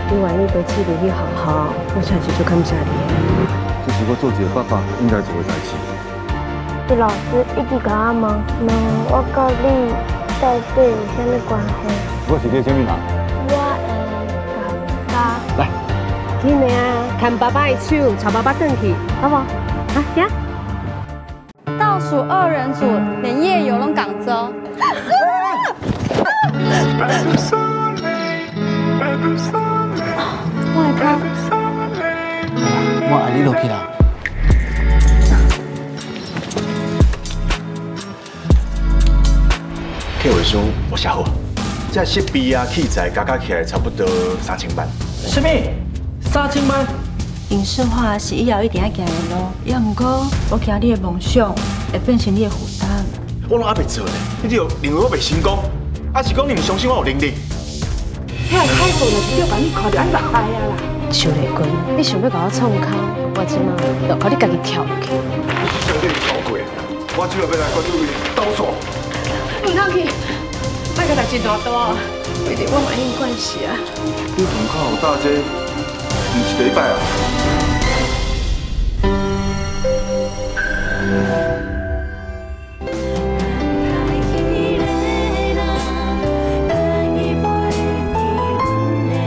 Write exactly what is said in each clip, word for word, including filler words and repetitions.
你愿意跟志玲去好好，我才是最感谢你的。 这是我做一个爸爸应该做的代志。 这老师一直甲我问，问我甲你到底有啥物关系？ 我是你什么人？ 我的爸爸。 来， 紧的啊，牵爸爸的手，带爸爸转去，好不好？啊，行。 倒数二人组，连夜游拢广州。我来拍。 我爱你落去啦。 客户兄，我下好。这设备啊、器材加加起来差不多三千万。 什么？三千万？ 影视化是以后一定要行的路，也毋过我惊你的梦想会变成你的负担。 我拢还袂做呢，你就认为我袂成功，还是讲你唔相信我有能力？ 遐海报就是叫把你看着安落海啊啦！ 秀丽君，你想要甲我创空，我即马就靠你家己跳落去。 你相对超过，我主要要来关注你倒数。 唔通去，卖个代志大大，为着我嘛因关系啊。 你门口有大姐，唔是第一摆啊。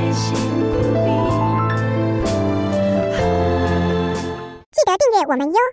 记得订阅我们哟。